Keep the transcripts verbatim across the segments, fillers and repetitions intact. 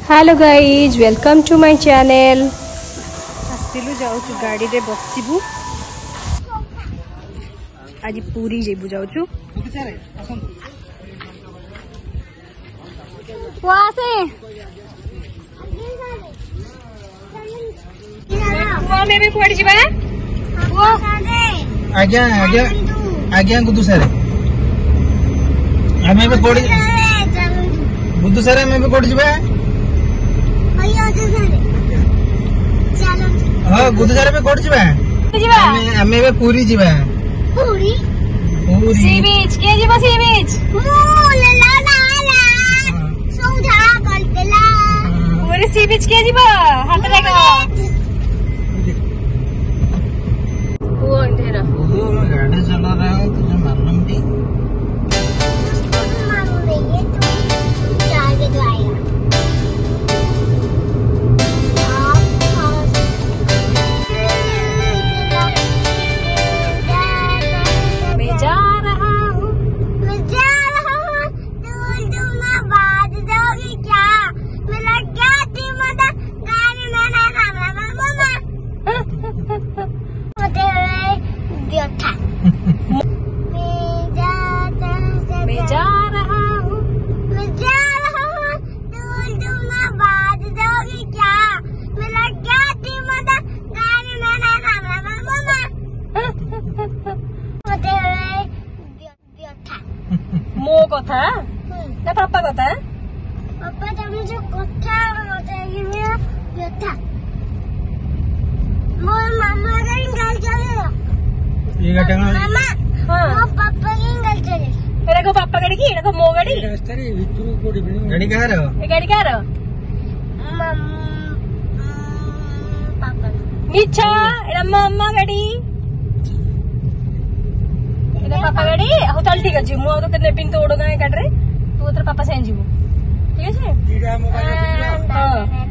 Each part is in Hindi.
Hello guys welcome to my channel. आसलु जाऊँ गाड़ी रे बसबू आज पूरी जेबू जाऊँ आज्ञा आज्ञा आज्ञा गुदु सारे आमे बे कोडी गुदु सारे आमे बे कोडी जिबा हां गुदु सारे बे कोडी जिबा आमे आमे बे पूरी जिबा पूरी पूरी सी बीच के जिबा सी बीच ला ला ला समझा गलतला पूरी सी बीच के जिबा हाथ लगा वो अंधेरा वो मैं गाड़ी चला रहा हूँ तुझे मालूम थी मालूम नहीं है तू चार के तो आएगा मैं जा रहा हूँ मैं जा रहा हूँ दूर दूर में बात दोगी क्या मैं लग गया थी मदद गाड़ी में ना ना ना मामा था मैं जा रहा हूँ मैं जा रहा हूँ दूर दूर में बात दोगी क्या मैं लग गया थी मदद गाड़ी में ना ना ना मामा होते हुए था मो कथा ना पापा कथा पापा तमे जो कथा होते ये व्यथा मोर मामा का गाल चले ये गाड़ी मामा हां मो पापा की गाल चले एरा को पापा गाड़ी की एरा को मो गाड़ी रास्ता रे भितरू कोडी गाड़ी कहां रो ए गाड़ी कहां रो मम पापा मिच्छा एरा मम्मा गाड़ी एरा पापा गाड़ी हो चल ठीक अछि मो तो ने पिन तो ओडो गाय काट रे तू तेरे पापा से जीवो ठीक अछि कीड़ा मोबाइल हां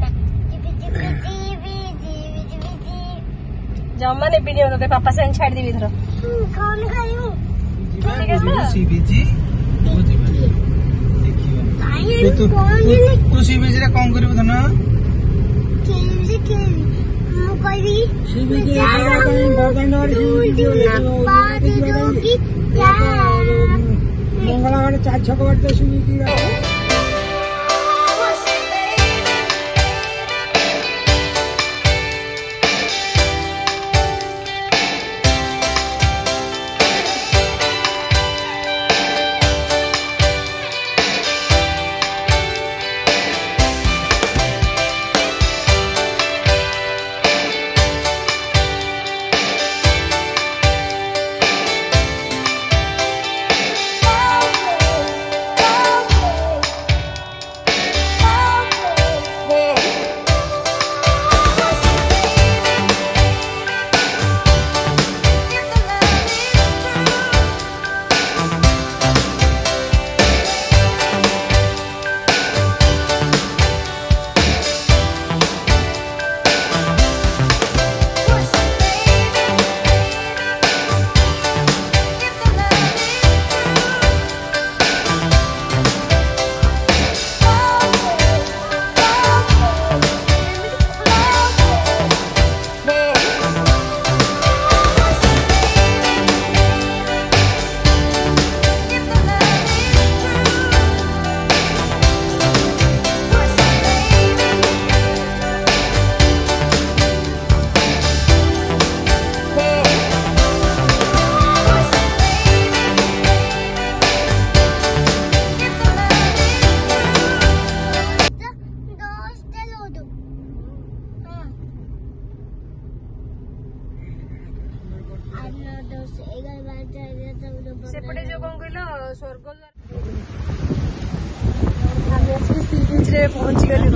जम्मा ने पीने होते पापा से छाड़ दी इधर कौन खायूं ठीक है ना सीबीजी वो जी देखियो तू तू सीबीजी रे कौन करबो धना सीबीजी के मु कहबी सीबीजी का बगन और सीबीजी बात दोगी क्या मंगलवार चार छक बाटे सीबीजी सेपटे जो कौन कहल स्वर्ग सी बीच रे पहुंची गली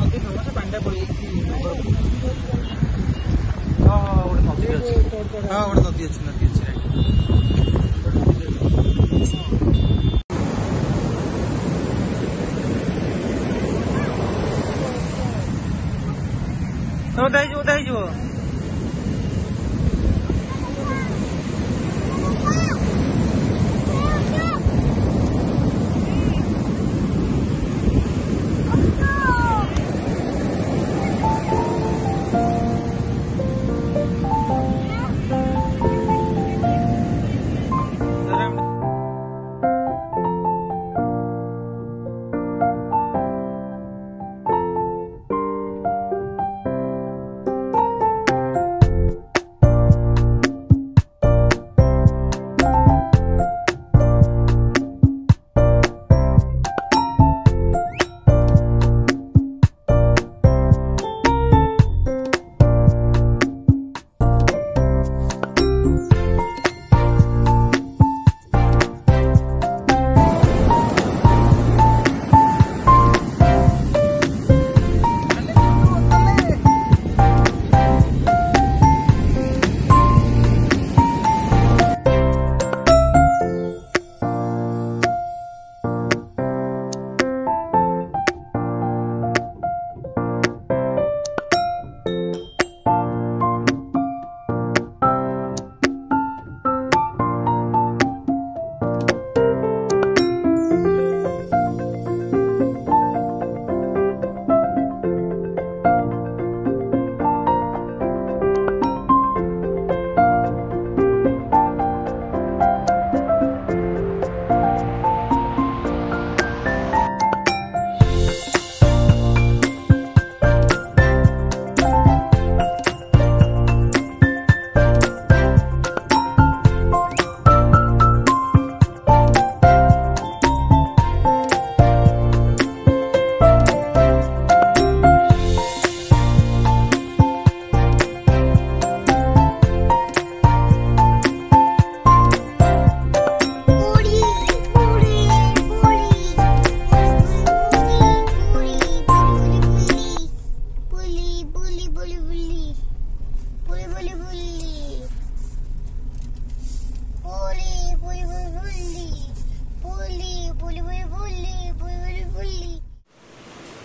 हाँ गोटे नदी अच्छी नदी अच्छी उदाई जो उदाई जो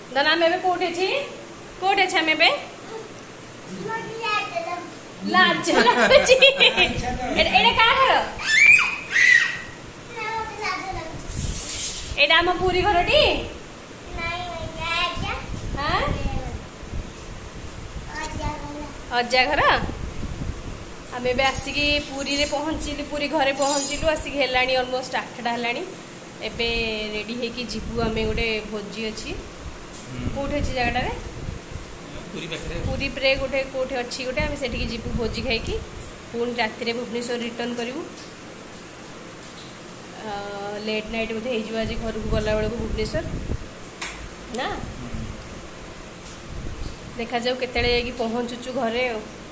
दाना आम एबे कोठे छी कोठे छ आम एबे लाज लाज एडे का घर एडा हम पूरी घरटी हां अज्जा घर आम एबे आसिकी पूरी रे पहुंचली पूरी घरे पहुंचलु आसिकी हेलानी ऑलमोस्ट आठटा हेलानी एबे रेडी हे कि जीवु आमे गोटे भोजी अछि कोठे अछि जगटा रे पूरी पाखरे पूरी प्रे गोटे कोठे अछि गोटे आमे सेठी कि जीवु भोजी खाइ कि पुन राति रे भुवनेश्वर रिटर्न करिवु लेट नाइट बोधे हे जिवा जे घर को गला बेले को भुवनेश्वर ना देखा जाऊ केतेले जाई कि पहुंचुचु घरे।